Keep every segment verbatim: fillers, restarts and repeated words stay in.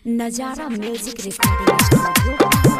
नजारा music recording studio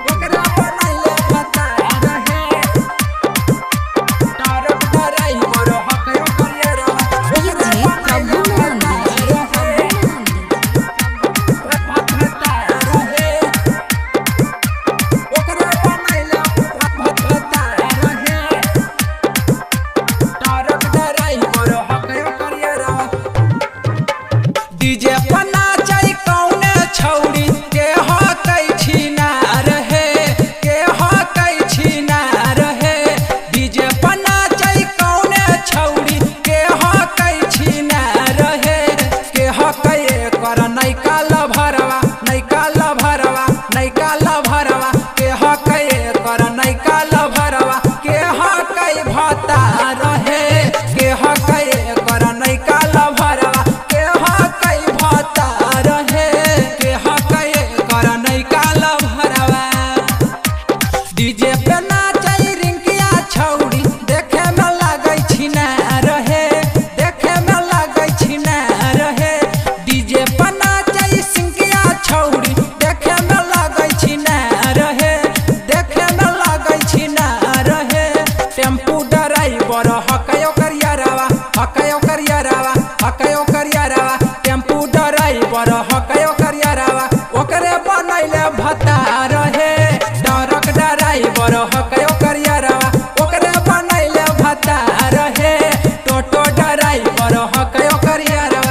DJ पना चाई कौने छौड़ी के हो कई छीना रहे के हो कई छीना रहे डीजे पना चाई कौने छौड़ी के हो कई छीना रहे के हो कई कर नहीं काल भरवा नहीं काल भरवा नहीं काल भरवा के हो कई कर नहीं काल भरवा के हो कई भता रहे के हो कई कर नहीं काल भरवा के हो कई भता रहे के हो कई कर नहीं काल भरवा डीजे पे नाचई रिंकिया छौड़ी देखे में लागै छिना रहे देखे में लागै छिना रहे डीजे पे नाचई सिंकिया छौड़ी देखे में लागै छिना रहे देखे में लागै छिना रहे टेम्पू ड्राइवर हकयो करियारवा हकयो करियारवा हकयो करियारवा टेम्पू ड्राइवर हकयो करियारवा ओकरे बनैले भत्ता रहे ट्रक ड्राइवर हकयो करियारवा ओकरे बनैले भत्ता रहे टोटो ड्राइवर हकयो करियारवा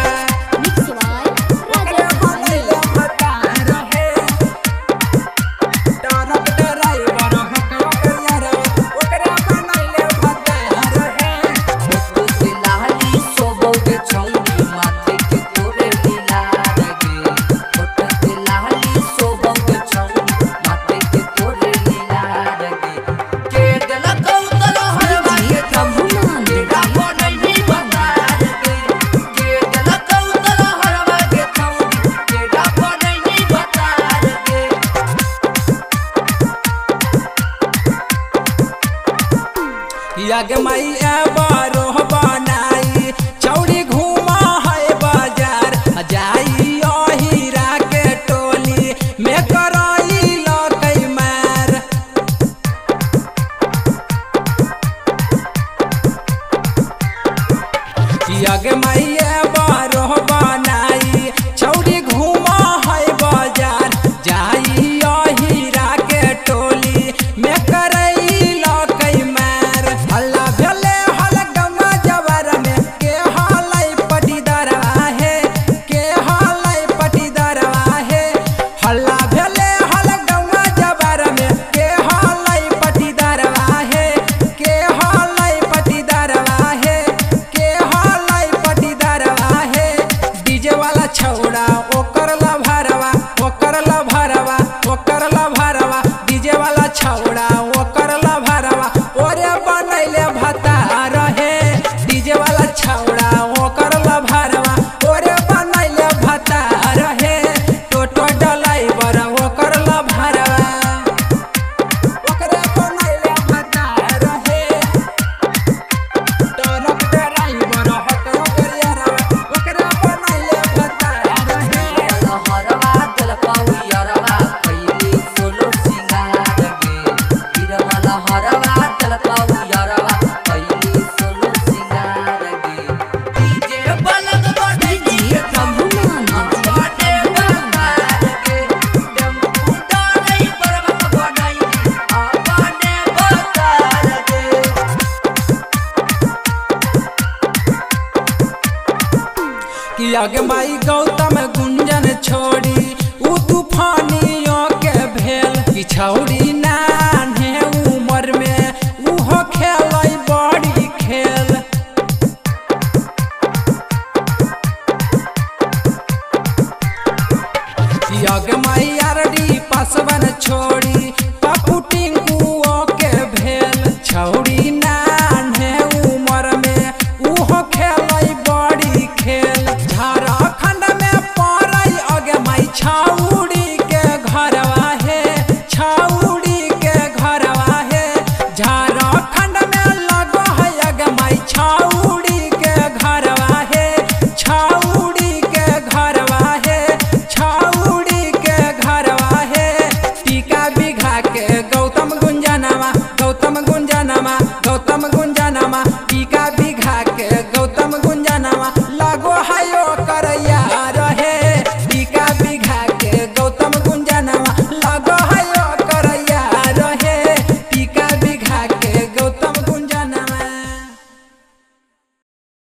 ओकरे बनैले भत्ता रहे ट्रक ड्राइवर हकयो करियारवा ओकरे बनैले भत्ता रहे लाली सोबोगे छौड़ी माथे के तोरे लीला लगे फोटो लाली सोबोगे छौड़ी माथे के तोरे लीला लगे के दला कौतल हरवा के थमुना तेरा बनैली बता लगे के दला कौतल हरवा के थमुना तेरा बनैली बता लगे याग मैया बारो बनाई चौड़ी घूमा है बाजार जाई हीरा के टोली में कराई लकई मार याग मैया बारो बनाई चौड़ी घूमा है बाजार जाई हीरा के टोली में करई लकई मार हल्ला भेले हल गंगा जवार में के हलाई पटीदारवा है के हलाई पटीदारवा है हल्ला भेले हल गंगा जवार में के हलाई पटीदारवा है के हलाई पटीदारवा है के हलाई पटीदारवा है डीजे वाला छौड़ा ओकर ला भरवा ओकर ला भरवा ओकर ला भरवा डीजे वाला छौड़ा ओकर ला भरवा ओरे बनैले भत्ता रहे डीजे वाला छौड़ा ओकर ला भरवा ओरे बनैले भत्ता रहे टोटो ड्राइवर ओकर ला भरवा ओकरे बनैले भत्ता रहे ट्रक ड्राइवर हकयो करियारवा ओकरे बनैले भत्ता रहे हरवा दल पाउयरवा कैली सोलो सिंगार गे गिरवाला हरवा दल पाउयरवा कैली सोलो सिंगार गे डीजे बलग बड़े जी थमुना बाटे बंगार गे टेम्पू डाई बरबक बनाई आपने बतार गे कि आगे माई गौतम गुंजन छोड़ी उ तूफानियों के भेल कि छौड़ी नान्हे उमर में उहो खेलै बड़ी खेल कि आगे माई आरडी पासवन छोड़ी पप्पू टिंकुओ के भेल छौड़ी नान्हे उमर में उहो खेलै बड़ी खेल झारखंड में पड़ै अगे माई छौड़ी के घरवा है छौड़ी के घरवा है झारखंड में लगो है अगे माई छौड़ी के घरवा है छौड़ी के घरवा है छौड़ी के करैया